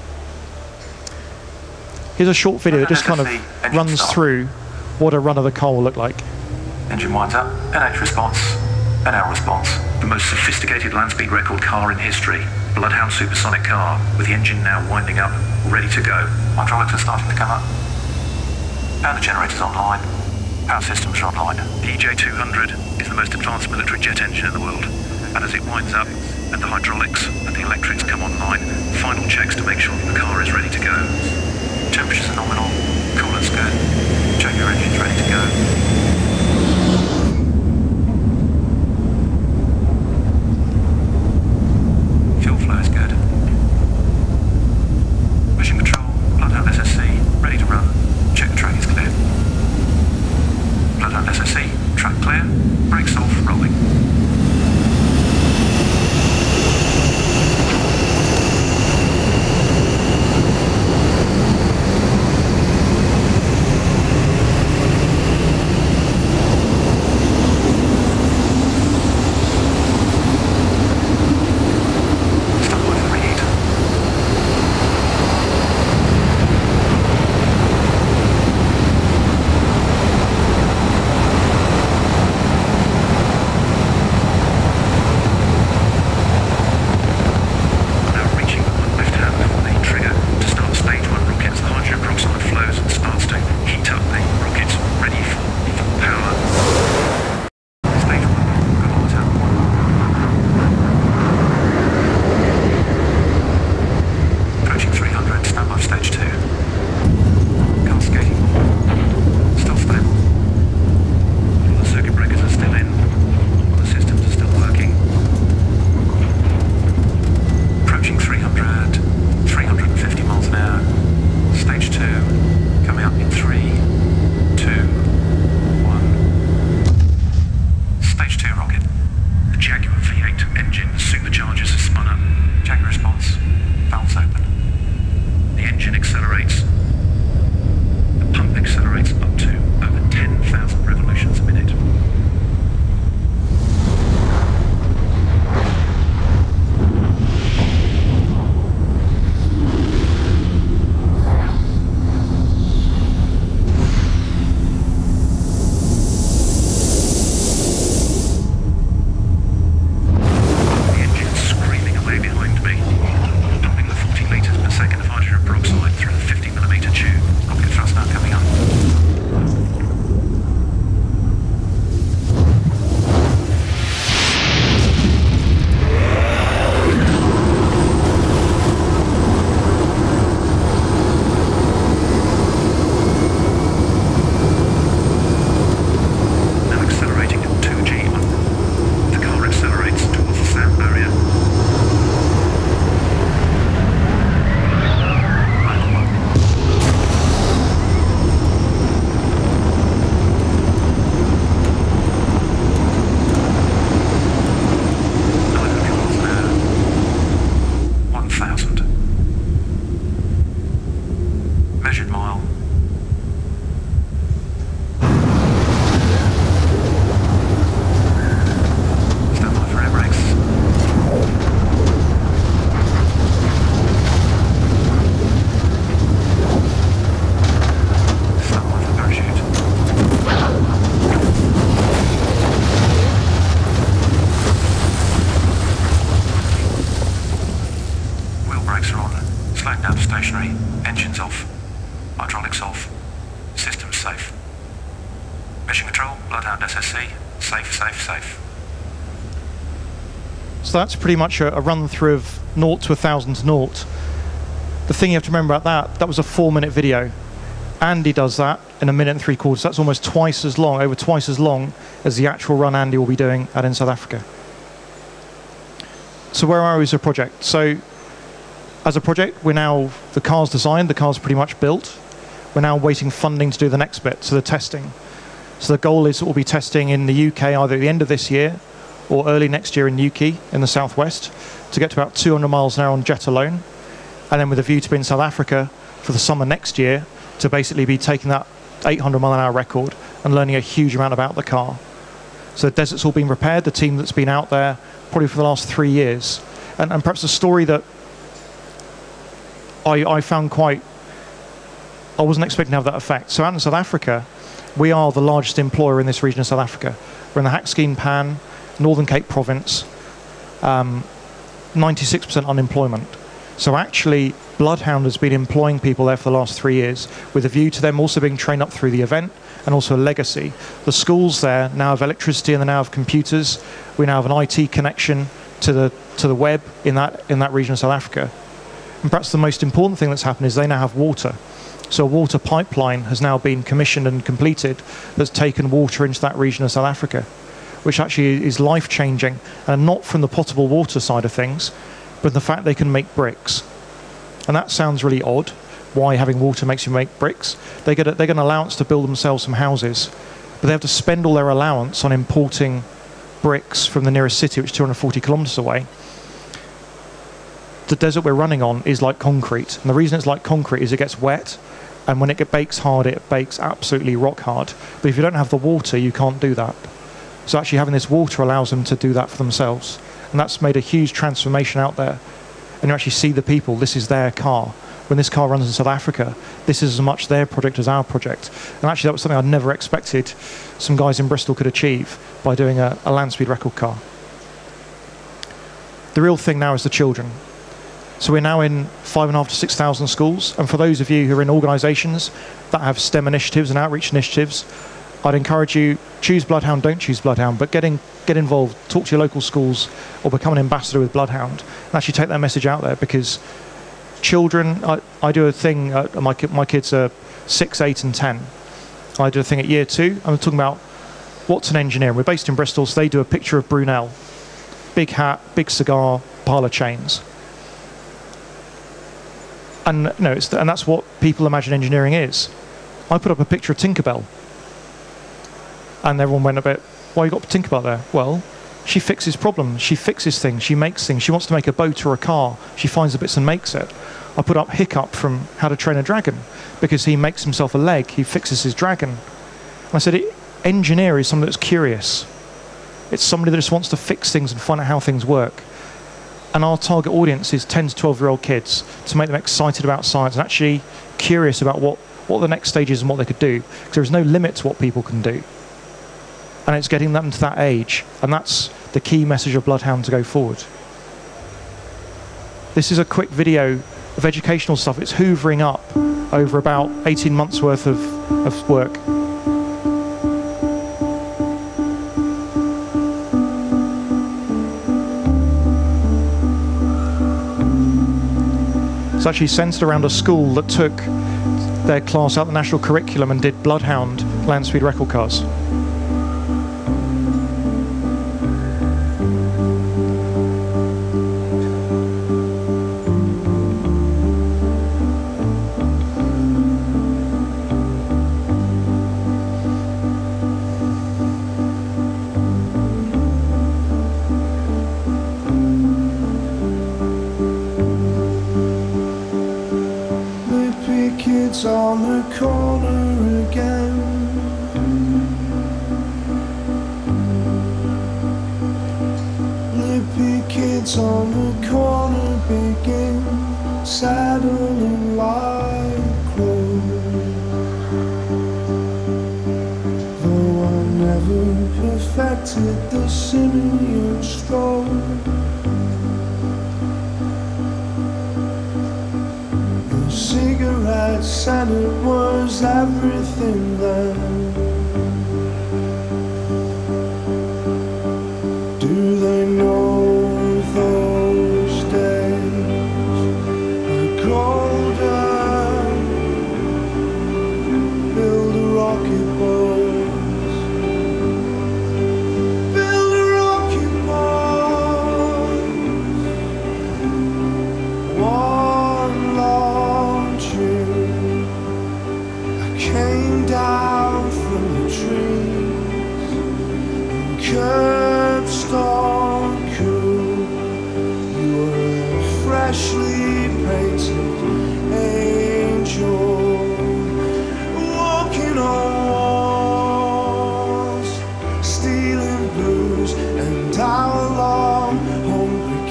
Here's a short video that just kind of runs through what a run of the car will look like. Engine winds up, N H response, N L response. The most sophisticated land speed record car in history. Bloodhound supersonic car, with the engine now winding up, ready to go. Hydraulics are starting to come up. Power generators online. Power systems are online. The E J two hundred is the most advanced military jet engine in the world. And as it winds up, and the hydraulics and the electrics come online, final checks to make sure that the car is ready to go. Temperatures are nominal, coolant's good, check your engine's ready to go. Fuel flow is good. Mission control, Bloodhound S S C, ready to run, check the track is clear. Bloodhound S S C, track clear, brakes off, rolling. Bloodhound S S C, safe, safe, safe. So that's pretty much a, a run through of naught to a thousand to naught. The thing you have to remember about that, that was a four minute video. Andy does that in a minute and three quarters. That's almost twice as long, over twice as long as the actual run Andy will be doing out in South Africa. So where are we as a project? So as a project, we're now, the car's designed, the car's pretty much built. We're now waiting funding to do the next bit, so the testing. So the goal is that we'll be testing in the U K either at the end of this year or early next year in Newquay in the southwest to get to about two hundred miles an hour on jet alone. And then with a view to be in South Africa for the summer next year to basically be taking that eight hundred mile an hour record and learning a huge amount about the car. So the desert's all been repaired, the team that's been out there probably for the last three years. And, and perhaps a story that I, I found quite, I wasn't expecting to have that effect. So out in South Africa, we are the largest employer in this region of South Africa. We're in the Hakskeen Pan, Northern Cape Province, um, ninety-six percent unemployment. So actually, Bloodhound has been employing people there for the last three years with a view to them also being trained up through the event and also a legacy. The schools there now have electricity and they now have computers. We now have an I T connection to the to the web in that in that region of South Africa. And perhaps the most important thing that's happened is they now have water. So a water pipeline has now been commissioned and completed that's taken water into that region of South Africa, which actually is life-changing, and not from the potable water side of things, but the fact they can make bricks. And that sounds really odd, why having water makes you make bricks. They get, a, they get an allowance to build themselves some houses, but they have to spend all their allowance on importing bricks from the nearest city, which is two hundred forty kilometers away. The desert we're running on is like concrete, and the reason it's like concrete is it gets wet, and when it get bakes hard, it bakes absolutely rock hard. But if you don't have the water, you can't do that. So actually having this water allows them to do that for themselves. And that's made a huge transformation out there. And you actually see the people, this is their car. When this car runs in South Africa, this is as much their project as our project. And actually that was something I'd never expected some guys in Bristol could achieve by doing a, a land speed record car. The real thing now is the children. So we're now in five and a half to six thousand schools. And for those of you who are in organisations that have STEM initiatives and outreach initiatives, I'd encourage you, choose Bloodhound, don't choose Bloodhound, but get, in, get involved, talk to your local schools or become an ambassador with Bloodhound and actually take that message out there, because children, I, I do a thing, uh, my, my kids are six, eight and ten. I do a thing at year two, I'm talking about what's an engineer. We're based in Bristol, so they do a picture of Brunel. Big hat, big cigar, pile of chains. And, you know, it's the, and that's what people imagine engineering is. I put up a picture of Tinkerbell. And everyone went a bit, why you got Tinkerbell there? Well, she fixes problems, she fixes things, she makes things. She wants to make a boat or a car, she finds the bits and makes it. I put up Hiccup from How to Train a Dragon, because he makes himself a leg, he fixes his dragon. And I said, engineer is somebody that's curious. It's somebody that just wants to fix things and find out how things work. And our target audience is ten to twelve year old kids, to make them excited about science and actually curious about what, what the next stage is and what they could do. Because there is no limit to what people can do. And it's getting them to that age. And that's the key message of Bloodhound to go forward. This is a quick video of educational stuff. It's hoovering up over about eighteen months worth of, of work. It's actually centred around a school that took their class out the national curriculum and did Bloodhound land speed record cars. On the corner again, lippy kids on the corner begin saddling like clothes. Though I never perfected the simian stroll, cigarettes, and it was everything then.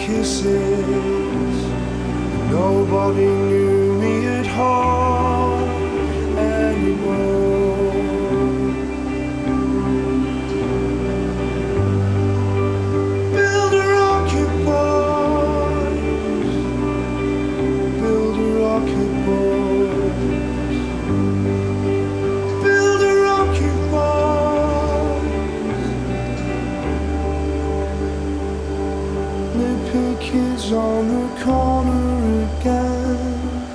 kisses. Nobody knew me at home anymore. Build a rocket boys, build a rocket boys, build a rocket boys. Lippy kids on the corner again.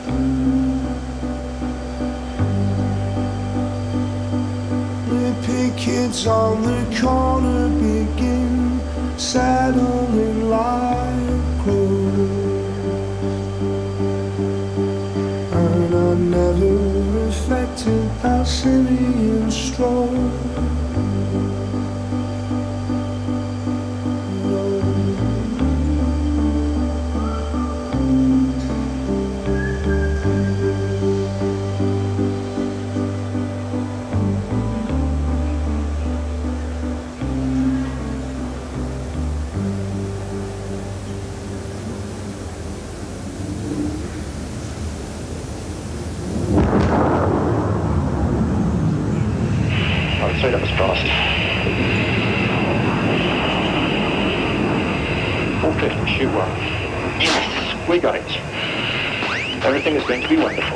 Lippy kids on the corner begin settling like gold. And I never affected Palestinian stroll. Sorry, that was fast. Full drift, shoot one. Yes, we got it. Everything is going to be wonderful.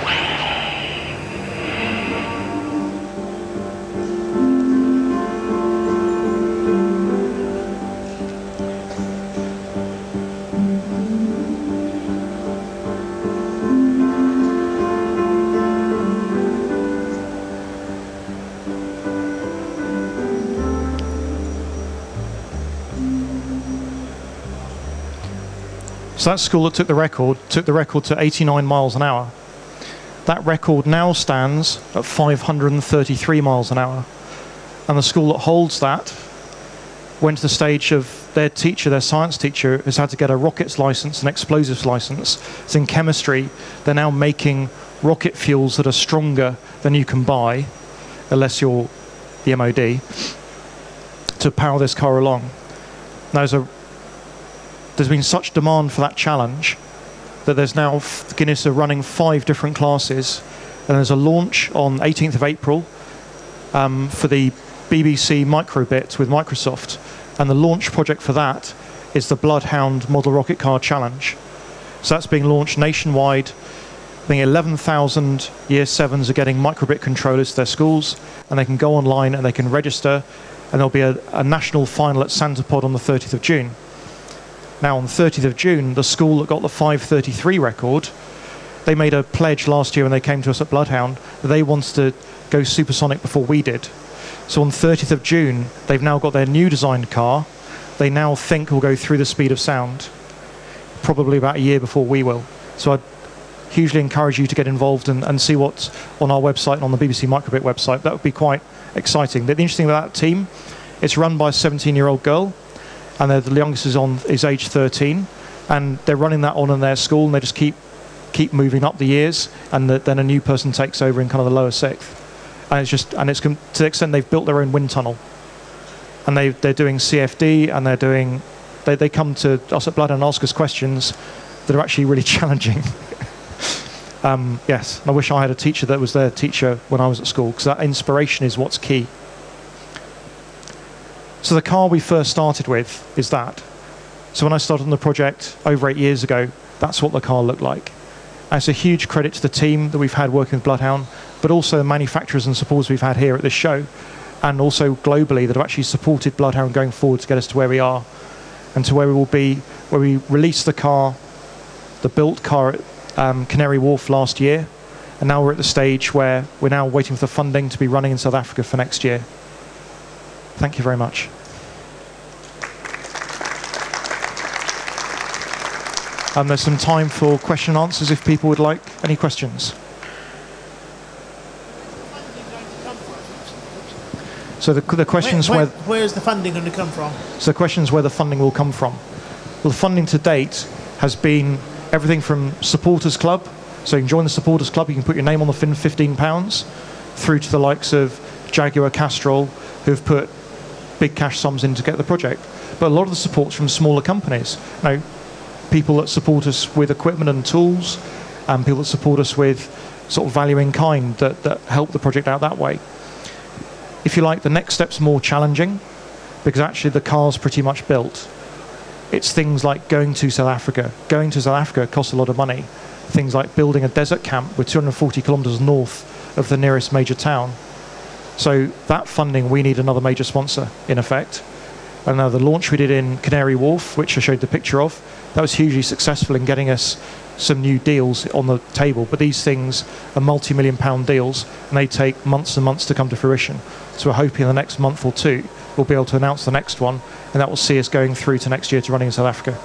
So that school that took the record, took the record to eighty-nine miles an hour. That record now stands at five hundred thirty-three miles an hour. And the school that holds that went to the stage of their teacher, their science teacher, has had to get a rockets license, an explosives license. It's in chemistry. They're now making rocket fuels that are stronger than you can buy, unless you're the M O D, to power this car along. There's a There's been such demand for that challenge that there's now, Guinness are running five different classes, and there's a launch on eighteenth of April um, for the B B C Microbit with Microsoft, and the launch project for that is the Bloodhound Model Rocket Car Challenge. So that's being launched nationwide. I think eleven thousand year sevens are getting Microbit controllers to their schools, and they can go online and they can register, and there'll be a, a national final at Santapod on the thirtieth of June. Now, on the thirtieth of June, the school that got the five thirty-three record, they made a pledge last year when they came to us at Bloodhound that they wanted to go supersonic before we did. So on the thirtieth of June, they've now got their new designed car. They now think will go through the speed of sound, probably about a year before we will. So I'd hugely encourage you to get involved and, and see what's on our website and on the B B C Microbit website. That would be quite exciting. The, the interesting about that team, it's run by a seventeen-year-old girl, and the youngest is on is age thirteen, and they're running that on in their school, and they just keep keep moving up the years, and the, then a new person takes over in kind of the lower sixth, and it's just and it's to the extent they've built their own wind tunnel, and they they're doing C F D, and they're doing they they come to us at Blood and ask us questions that are actually really challenging. um, yes, and I wish I had a teacher that was their teacher when I was at school, because that inspiration is what's key. So the car we first started with is that. So when I started on the project over eight years ago, that's what the car looked like. And it's a huge credit to the team that we've had working with Bloodhound, but also the manufacturers and supporters we've had here at this show, and also globally that have actually supported Bloodhound going forward to get us to where we are, and to where we will be, where we released the car, the built car at um, Canary Wharf last year, and now we're at the stage where we're now waiting for the funding to be running in South Africa for next year. Thank you very much. Um, there's some time for question and answers if people would like any questions. So the, the questions where, where, where, where's the funding going to come from? So the question is where the funding will come from. Well, the funding to date has been everything from Supporters Club. So you can join the Supporters Club, you can put your name on the fin fifteen pounds, through to the likes of Jaguar, Castrol, who've put big cash sums in to get the project. But a lot of the support's from smaller companies. Now, people that support us with equipment and tools, and people that support us with sort of value in kind that, that help the project out that way. If you like, the next step's more challenging, because actually the car's pretty much built. It's things like going to South Africa. Going to South Africa costs a lot of money. Things like building a desert camp with two hundred forty kilometers north of the nearest major town. So that funding, we need another major sponsor, in effect. And now the launch we did in Canary Wharf, which I showed the picture of, that was hugely successful in getting us some new deals on the table. But these things are multi-million pound deals, and they take months and months to come to fruition. So we're hoping in the next month or two, we'll be able to announce the next one, and that will see us going through to next year to running in South Africa.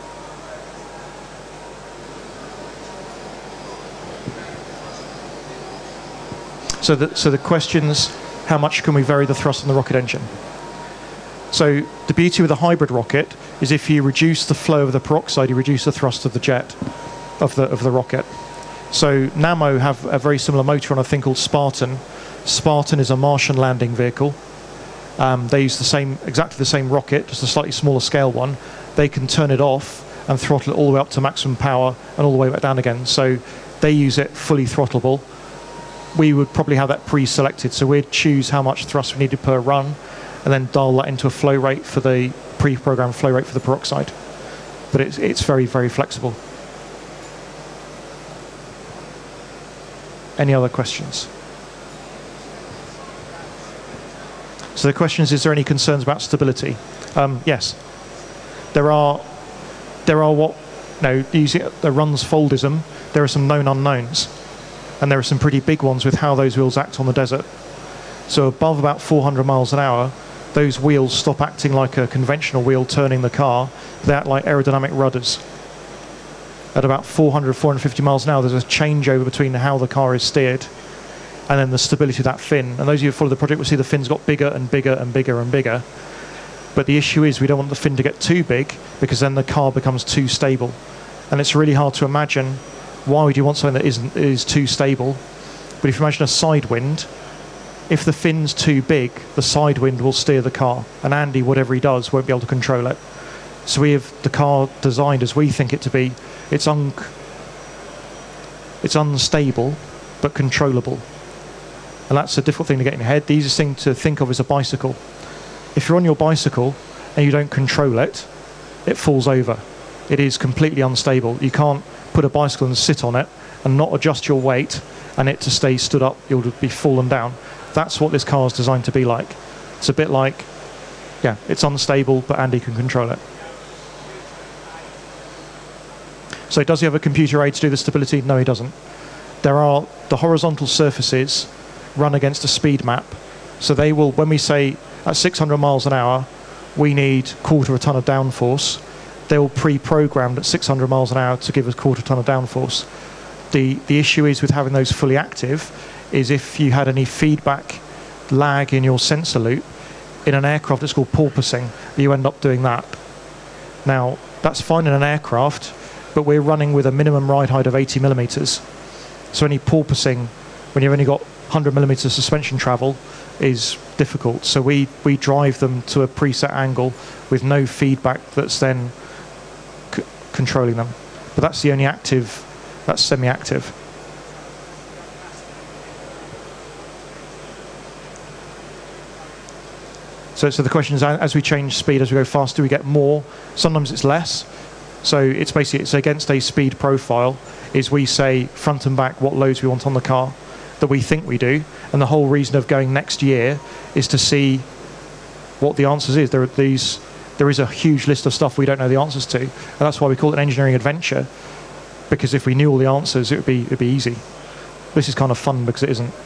So the, so the question's, how much can we vary the thrust on the rocket engine? So the beauty with a hybrid rocket is if you reduce the flow of the peroxide, you reduce the thrust of the jet, of the, of the rocket. So Nammo have a very similar motor on a thing called Spartan. Spartan is a Martian landing vehicle. Um, they use the same, exactly the same rocket, just a slightly smaller scale one. They can turn it off and throttle it all the way up to maximum power and all the way back down again. So they use it fully throttleable. We would probably have that pre-selected, so we'd choose how much thrust we needed per run and then dial that into a flow rate for the pre-programmed flow rate for the peroxide. But it's, it's very, very flexible. Any other questions? So the question is, is there any concerns about stability? Um, yes. There are, there are what, no, using the runs foldism, there are some known unknowns. And there are some pretty big ones with how those wheels act on the desert. So above about four hundred miles an hour, those wheels stop acting like a conventional wheel turning the car. They act like aerodynamic rudders. At about four hundred, four hundred fifty miles an hour, there's a changeover between how the car is steered and then the stability of that fin. And those of you who follow the project will see the fin's got bigger and bigger and bigger and bigger. But the issue is we don't want the fin to get too big, because then the car becomes too stable. And it's really hard to imagine why would you want something that isn't is too stable. But if you imagine a side wind, if the fin's too big, the side wind will steer the car, and Andy, whatever he does, won't be able to control it. So we have the car designed as we think it to be. It's un it's unstable but controllable, and that's a difficult thing to get in your head. The easiest thing to think of is a bicycle. If you're on your bicycle and you don't control it, it falls over. It is completely unstable. You can't put a bicycle and sit on it and not adjust your weight and it to stay stood up. You'll be fallen down. That's what this car is designed to be like. It's a bit like, yeah, it's unstable, but Andy can control it. So does he have a computer aid to do the stability? No, he doesn't. There are the horizontal surfaces run against a speed map. So they will, when we say at six hundred miles an hour, we need quarter of a ton of downforce, they're all pre-programmed at six hundred miles an hour to give us quarter ton of downforce. The, the issue is with having those fully active is if you had any feedback lag in your sensor loop, in an aircraft it's called porpoising, you end up doing that. Now, that's fine in an aircraft, but we're running with a minimum ride height of eighty millimeters. So any porpoising, when you've only got one hundred millimeters suspension travel, is difficult. So we, we drive them to a preset angle with no feedback that's then controlling them. But that's the only active, that's semi-active. So, so the question is, as we change speed, as we go faster, do we get more? Sometimes it's less. So it's basically, it's against a speed profile, is we say front and back what loads we want on the car, that we think we do. And the whole reason of going next year is to see what the answers is. There are these, there is a huge list of stuff we don't know the answers to. And that's why we call it an engineering adventure, because if we knew all the answers, it would be, it'd be easy. This is kind of fun because it isn't.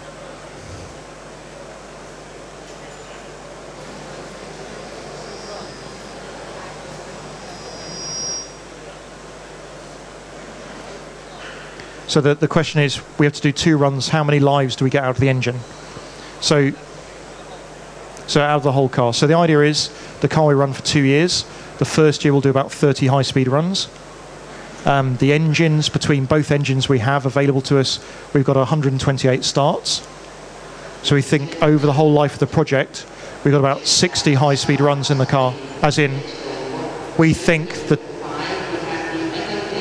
So the, the question is, we have to do two runs, how many lives do we get out of the engine? So, so out of the whole car. So the idea is, the car we run for two years. The first year we'll do about thirty high-speed runs. Um, the engines, between both engines we have available to us, we've got one hundred twenty-eight starts. So we think over the whole life of the project, we've got about sixty high-speed runs in the car, as in, we think that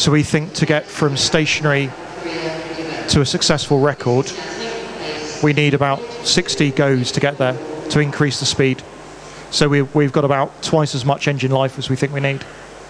So we think to get from stationary to a successful record, we need about sixty goes to get there, to increase the speed. So we, we've got about twice as much engine life as we think we need.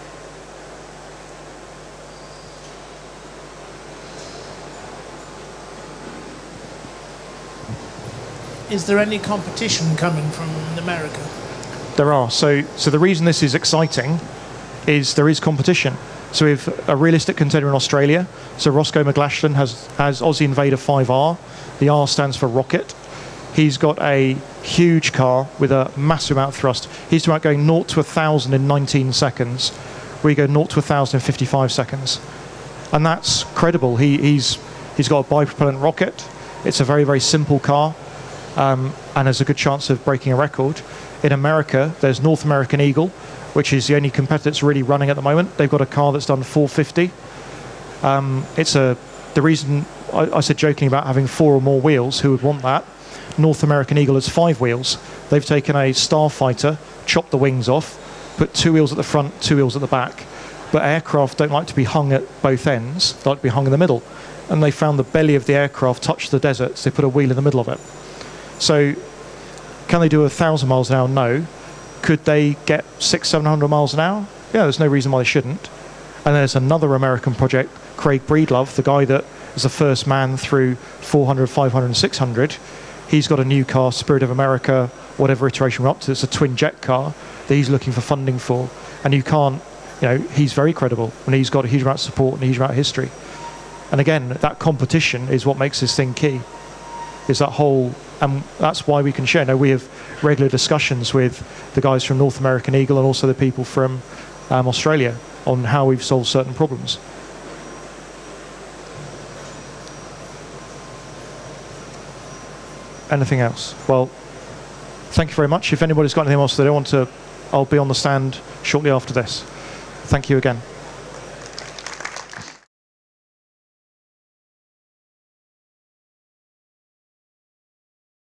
Is there any competition coming from America? There are. So, so the reason this is exciting is there is competition. So we have a realistic contender in Australia. So Roscoe McLachlan has, has Aussie Invader five R. The R stands for rocket. He's got a huge car with a massive amount of thrust. He's about going zero to one thousand in nineteen seconds. We go zero to one thousand in fifty-five seconds. And that's credible. He, he's, he's got a bipropellant rocket. It's a very, very simple car. Um, and there's a good chance of breaking a record. In America, there's North American Eagle, which is the only competitor that's really running at the moment. They've got a car that's done four fifty. Um, it's a the reason I, I said joking about having four or more wheels. Who would want that? North American Eagle has five wheels. They've taken a Starfighter, chopped the wings off, put two wheels at the front, two wheels at the back. But aircraft don't like to be hung at both ends. They like to be hung in the middle. And they found the belly of the aircraft touched the desert, so they put a wheel in the middle of it. So, can they do a thousand miles an hour? No. Could they get six, seven hundred miles an hour? Yeah, there's no reason why they shouldn't. And there's another American project, Craig Breedlove, the guy that was the first man through four hundred, five hundred, and six hundred. He's got a new car, Spirit of America, whatever iteration we're up to. It's a twin jet car that he's looking for funding for. And you can't, you know, he's very credible, and he's got a huge amount of support and a huge amount of history. And again, that competition is what makes this thing key. Is that whole, and that's why we can share. Now, we have regular discussions with the guys from North American Eagle and also the people from um, Australia on how we've solved certain problems. Anything else? Well, thank you very much. If anybody's got anything else they don't want to, I'll be on the stand shortly after this. Thank you again.